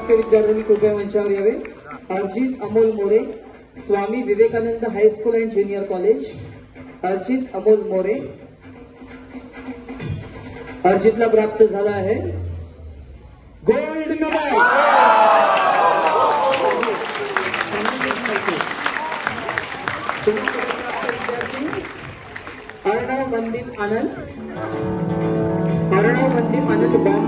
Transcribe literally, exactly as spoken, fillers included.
टक्के विद्यार्थ्यांनी कृपया मंचावर यावे। Arjit Amol More, Swami Vivekananda high school and junior college. Arjit Amol More, अर्जितला प्राप्त झाला आहे गोल्ड मेडल। अर्णव मनदीप आनंद, अर्णव मनदीप आनंद